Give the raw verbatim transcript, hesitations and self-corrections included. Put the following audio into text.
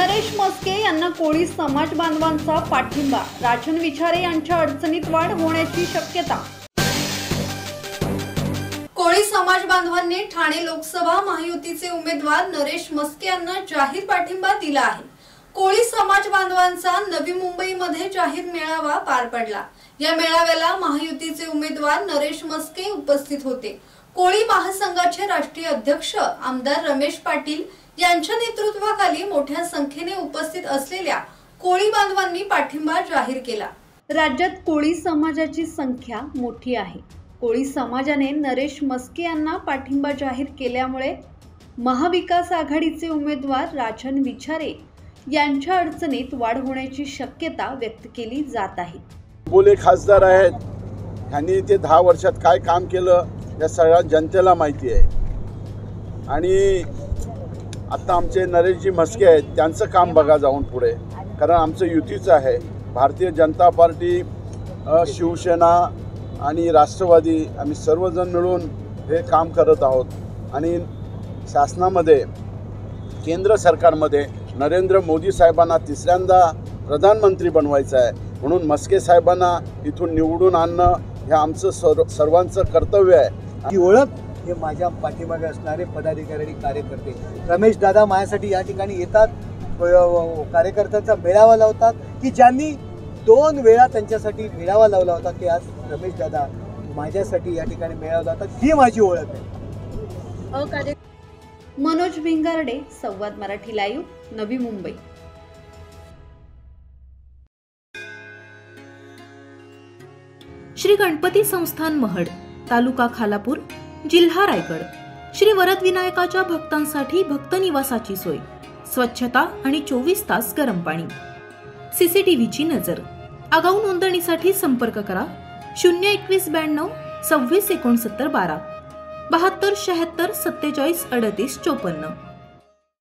नरेश म्हस्के यांना कोळी समाज बांधवांचा पाठिंबा, राजन विचारे यांच्या अडचणीत वाढ होण्याची शक्यता। कोळी समाज बांधवांनी ठाणे लोकसभा महायुतीचे उमेदवार नरेश म्हस्के यांना जाहीर पाठिंबा दिला आहे। कोळी समाज बांधवांचा नवी मुंबईमध्ये जाहीर मेळावा पार पडला। या मेळाव्याला महायुतीचे उमेदवार नरेश म्हस्के उपस्थित होते। कोळी महासंघाचे राष्ट्रीय अध्यक्ष आमदार रमेश पाटील यांच्या नेतृत्वाखाली मोठ्या संख्येने उपस्थित असलेल्या कोळी बांधवांनी पाठिंबा जाहीर केला। राज्यात कोळी समाजाची संख्या मोठी आहे। कोळी समाजाने नरेश म्हस्के यांना पाठिंबा जाहीर केल्यामुळे महाविकास आघाडीचे उमेदवार राजन विचारे यांच्या अडचणीत वाढ होण्याची शक्यता व्यक्त केली जात आहे। बोले खासदार आहेत, त्यांनी ते दहा वर्षात काय काम केलं या सगळ्या जनतेला माहिती आहे। आणि आता आमचे नरेशजी म्हस्के आहेत, त्यांचं काम बघा जाऊन पुढे, कारण आमचं युतीचं आहे। भारतीय जनता पार्टी, शिवसेना आणि राष्ट्रवादी आम्ही सर्वजण मिळून हे काम करत आहोत। आणि शासनामध्ये, केंद्र सरकारमध्ये नरेंद्र मोदी साहेबांना तिसऱ्यांदा प्रधानमंत्री बनवायचं आहे, म्हणून म्हस्के साहेबांना इथून निवडून आणणं हे आमचं सर्व सर्वांचं कर्तव्य आहे। ही ओळख हे माझ्या पाठीमागे असणारे पदाधिकारी कार्यकर्ते रमेश दादा माझ्यासाठी या ठिकाणी येतात, कार्यकर्त्यांचा मेळावा लावतात की ज्यांनी दोन वेळा त्यांच्यासाठी मेळावा लावला होता, की आज रमेश दादा माझ्यासाठी या ठिकाणी मेळावा लावतात, ही माझी ओळख आहे। मनोज भिंगारडे, संवाद मराठी लाईव्ह, नवी मुंबई। श्री गणपती संस्थान महड, तालुका खालापूर, जिल्हा रायगड। श्री वरद विनायकाच्या भक्तांसाठी भक्त निवासाची सोय, स्वच्छता आणि चोवीस तास गरम पाणी, सीसीटीव्हीची नजर। आगाऊ नोंदणीसाठी संपर्क करा शून्य एकवीस ब्याण्णव सव्वीस एकोणसत्तर बारा, बहात्तर शहात्तर सत्तेचाळीस अडतीस चोपन्न।